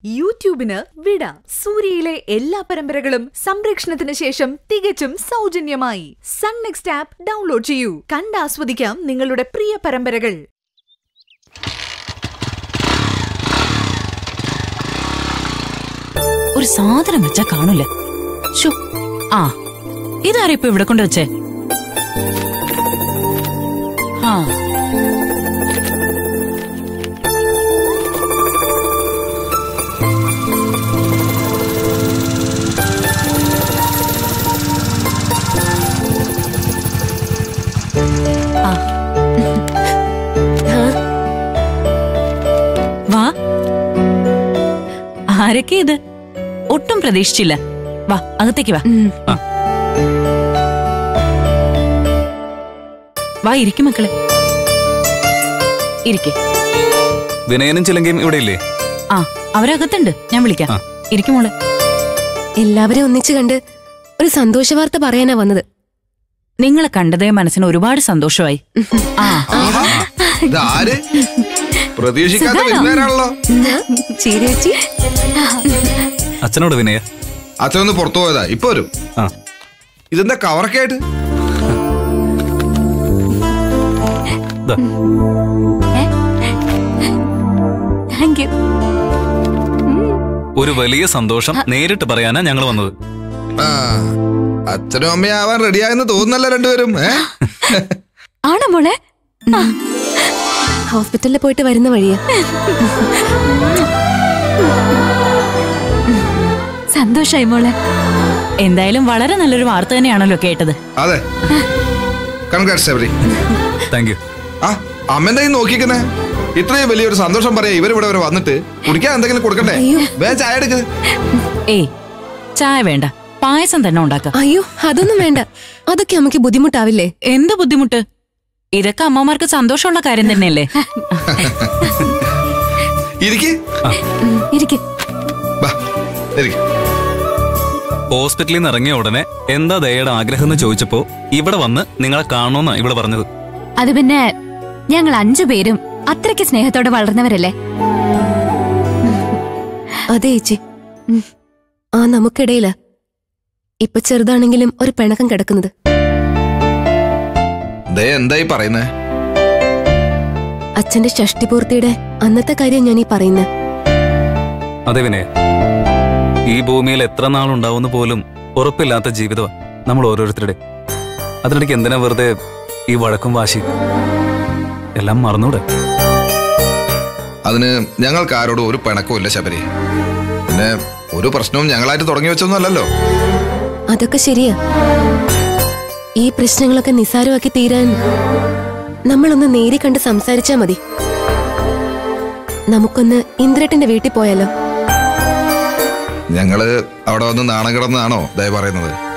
യൂട്യൂബിന് വിട. സൂര്യയിലെ എല്ലാ പരമ്പരകളും സംരക്ഷണത്തിന് ശേഷം തികച്ചും സൗജന്യമായി സൺ NXT ആപ്പ് ഡൗൺലോഡ് ചെയ്യൂ. കണ്ടാസ്വദിക്കാം നിങ്ങളുടെ പ്രിയ പരമ്പരകൾ. ഒരു സാധനം വെച്ചാ കാണൂല. ഇതാരിപ്പോ ഇവിടെ കൊണ്ട് വെച്ചേ? വാ, ആരൊക്കെ ഇത്? ഒട്ടും പ്രതീക്ഷിച്ചില്ല. വാ, അകത്തേക്ക് വാ. വാ, ഇരിക്കും മക്കളെ, ഇരിക്കെ. വിനയനും ചിലങ്കയും ഇവിടെ ഇല്ലേ? അവരകത്തുണ്ട്, ഞാൻ വിളിക്കാം. ഇരിക്കും മോളെ. എല്ലാവരും ഒന്നിച്ചു കണ്ട് ഒരു സന്തോഷ വാർത്ത പറയാനാ വന്നത്. നിങ്ങളെ കണ്ടതേ മനസ്സിന് ഒരുപാട് സന്തോഷമായി. അച്ഛനോട് വിനയ. അച്ഛനൊന്ന് പുറത്തു പോയതാ, ഇപ്പൊ വരും. ഇതെന്താ കവറൊക്കെ ആയിട്ട്? ഒരു വലിയ സന്തോഷം നേരിട്ട് പറയാനാ ഞങ്ങൾ വന്നത്. അച്ഛനും അമ്മയാവാൻ റെഡിയായെന്ന് തോന്നുന്നല്ലോ രണ്ടുപേരും. ആണോ മോളെ? ഹോസ്പിറ്റലിൽ പോയിട്ട് വരുന്ന വഴിയാ. സന്തോഷായി മോളെ. എന്തായാലും വളരെ നല്ലൊരു വാർത്ത തന്നെയാണല്ലോ കേട്ടത്. അതെ, താങ്ക് യു. അമ്മ നോക്കിക്കുന്നേ, ഇത്രയും വലിയൊരു സന്തോഷം പറയാ ഇവരിവിടെ വരെ വന്നിട്ട് കുടിക്കാൻ എന്തെങ്കിലും കൊടുക്കണ്ടേ? ചായ എടുക്ക്. ഏയ്, ചായ വേണ്ട, പായസം തന്നെ ഉണ്ടാക്കാം. അയ്യോ, അതൊന്നും വേണ്ട. അതൊക്കെ അമ്മക്ക് ബുദ്ധിമുട്ടാവില്ലേ? എന്ത് ബുദ്ധിമുട്ട്? ഇതൊക്കെ അമ്മമാർക്ക് സന്തോഷമുള്ള കാര്യം തന്നെയല്ലേ? ഹോസ്പിറ്റലിൽ നിന്ന് ഇറങ്ങിയ ഉടനെ എന്താ ദയയുടെ ആഗ്രഹം എന്ന് ചോദിച്ചപ്പോ ഇവിടെ വന്ന് നിങ്ങളെ കാണണമെന്നാ ഇവിടെ പറഞ്ഞത്. അത് പിന്നെ ഞങ്ങൾ 5 പേരും അത്രയ്ക്ക് സ്നേഹത്തോടെ വളർന്നവരല്ലേ. അതെ ചേച്ചി, നമുക്കിടയില ഇപ്പൊ ചെറുതാണെങ്കിലും ഒരു പിണക്കം കിടക്കുന്നത്. എന്തായി പറയുന്നേ? അച്ഛന്റെ ഷഷ്ടിപൂർത്തിയുടെ അന്നത്തെ കാര്യം ഞാനീ പറയുന്നേ. അതെ വിനയ, ഈ ഭൂമിയിൽ എത്ര നാളുണ്ടാവുന്ന പോലും ഉറപ്പില്ലാത്ത ജീവിതമാണ് നമ്മൾ ഓരോരുത്തരുടെ. അതിനിടയ്ക്ക് എന്തിനാ വെറുതെ ഈ വഴക്കും വാശി? എല്ലാം മറന്നൂടെ? അതിന് ഞങ്ങൾക്ക് ആരോടും ഒരു പിണക്കമില്ല ശബരി. പിന്നെ ഒരു പ്രശ്നവും ഞങ്ങളായിട്ട് തുടങ്ങി വെച്ചൊന്നും അല്ലല്ലോ. അതൊക്കെ ശരിയാ. ഈ പ്രശ്നങ്ങളൊക്കെ നിസ്സാരമാക്കി തീരാൻ നമ്മളൊന്ന് നേരി കണ്ട് സംസാരിച്ചാ മതി. നമുക്കൊന്ന് ഇന്ദ്രേട്ടന്റെ വീട്ടിൽ പോയാലോ? ഞങ്ങള് അവിടെ വന്ന് നാണം കിടന്നാണോ ദയ പറയുന്നത്?